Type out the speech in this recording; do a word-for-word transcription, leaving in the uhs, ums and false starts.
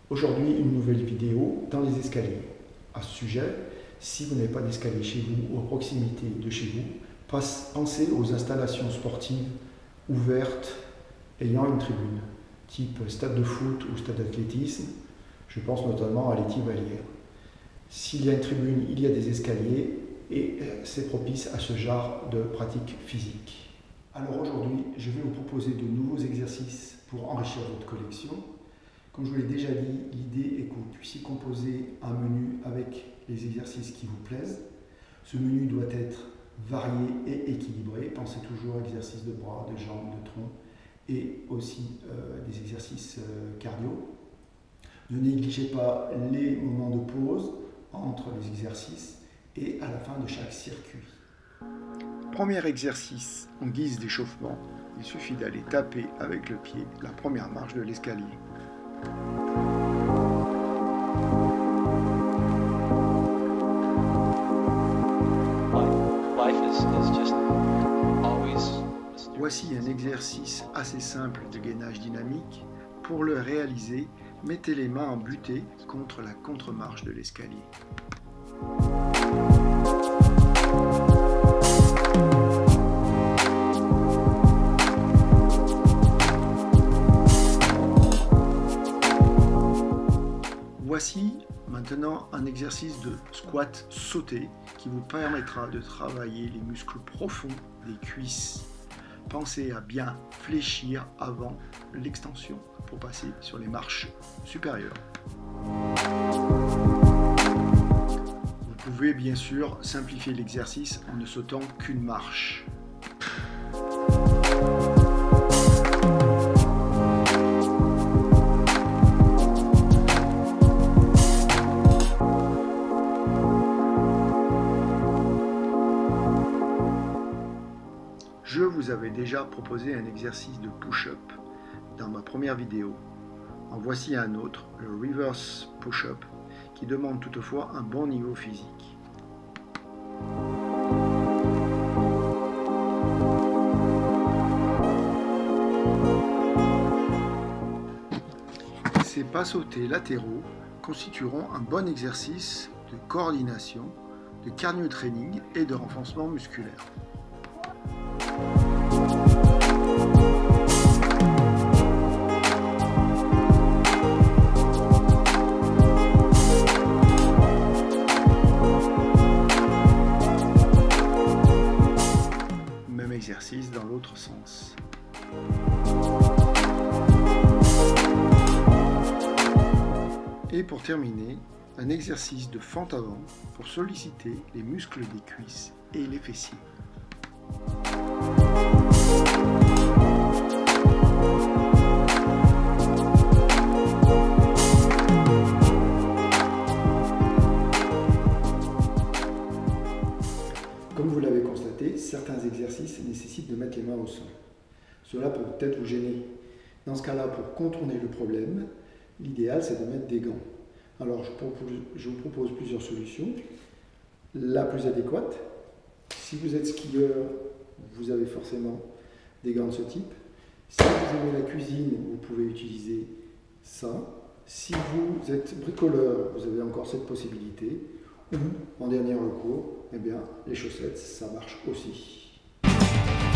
Aujourd'hui, une nouvelle vidéo dans les escaliers. À ce sujet, si vous n'avez pas d'escalier chez vous ou à proximité de chez vous, pensez aux installations sportives ouvertes ayant une tribune, type stade de foot ou stade d'athlétisme. Je pense notamment à l'Étivalière. S'il y a une tribune, il y a des escaliers et c'est propice à ce genre de pratique physique. Alors aujourd'hui, je vais vous proposer de nouveaux exercices pour enrichir votre collection. Comme je vous l'ai déjà dit, l'idée est que vous puissiez composer un menu avec les exercices qui vous plaisent. Ce menu doit être varié et équilibré. Pensez toujours à exercices de bras, de jambes, de tronc et aussi euh, des exercices euh, cardio. Ne négligez pas les moments de pause entre les exercices et à la fin de chaque circuit. Premier exercice, en guise d'échauffement, il suffit d'aller taper avec le pied la première marche de l'escalier. Voici un exercice assez simple de gainage dynamique. Pour le réaliser, mettez les mains en butée contre la contre-marche de l'escalier. Voici maintenant un exercice de squat sauté qui vous permettra de travailler les muscles profonds des cuisses. Pensez à bien fléchir avant l'extension pour passer sur les marches supérieures. Vous pouvez bien sûr simplifier l'exercice en ne sautant qu'une marche. Je vous avais déjà proposé un exercice de push-up dans ma première vidéo. En voici un autre, le reverse push-up, qui demande toutefois un bon niveau physique. Ces pas sautés latéraux constitueront un bon exercice de coordination, de cardio training et de renforcement musculaire. Même exercice dans l'autre sens. Et pour terminer, un exercice de fente avant pour solliciter les muscles des cuisses et les fessiers. Comme vous l'avez constaté, certains exercices nécessitent de mettre les mains au sol. Cela peut peut-être vous gêner. Dans ce cas-là, pour contourner le problème, l'idéal c'est de mettre des gants. Alors je, propose, je vous propose plusieurs solutions. La plus adéquate, si vous êtes skieur, vous avez forcément des gants de ce type. Si vous aimez la cuisine, vous pouvez utiliser ça. Si vous êtes bricoleur, vous avez encore cette possibilité. Ou, en dernier recours, eh bien, les chaussettes, ça marche aussi.